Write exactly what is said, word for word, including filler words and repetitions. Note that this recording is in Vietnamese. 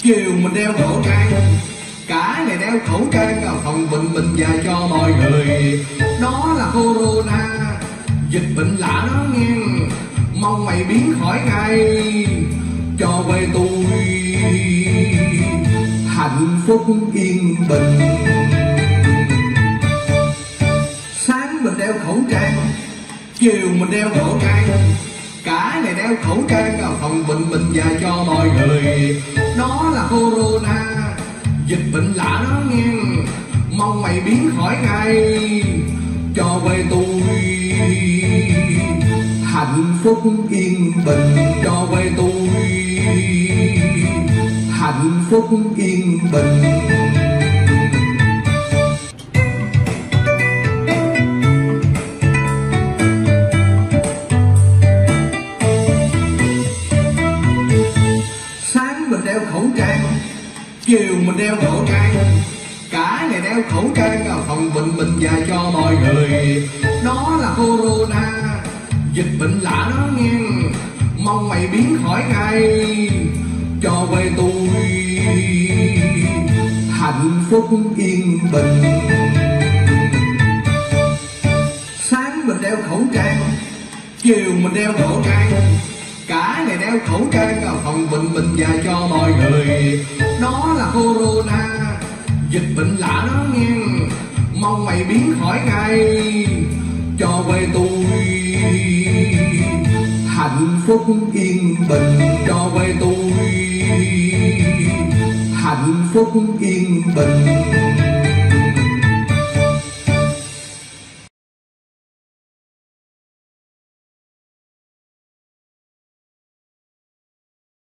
Chiều mình đeo khẩu trang, cả ngày đeo khẩu trang phòng bệnh mình và cho mọi người. Đó là corona, dịch bệnh lạ đó nghe. Mong mày biến khỏi ngay, cho quê tôi hạnh phúc yên bình. Sáng mình đeo khẩu trang, chiều mình đeo khẩu trang, cả ngày đeo khẩu trang phòng bệnh mình và cho mọi người. Đó là corona, dịch bệnh lạ đó nghe. Mong mày biến khỏi ngay, cho quê tôi hạnh phúc yên bình. Cho quê tôi hạnh phúc yên bình. Mình đeo khẩu trang, chiều mình đeo khẩu trang, cả ngày đeo khẩu trang phòng bệnh mình và cho mọi người. Đó là corona, dịch bệnh lạ đó nghe. Mong mày biến khỏi ngay, cho quê tôi hạnh phúc yên bình. Sáng mình đeo khẩu trang, chiều mình đeo khẩu trang, cả ngày đeo khẩu trang phòng bệnh mình và cho mọi người. Đó là corona, dịch bệnh lạ đó nghe. Mong mày biến khỏi ngay, cho quê tôi hạnh phúc yên bình. Cho quê tôi hạnh phúc yên bình.